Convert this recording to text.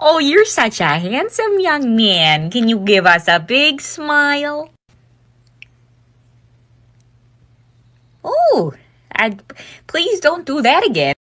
Oh, you're such a handsome young man. Can you give us a big smile? Oh, please don't do that again.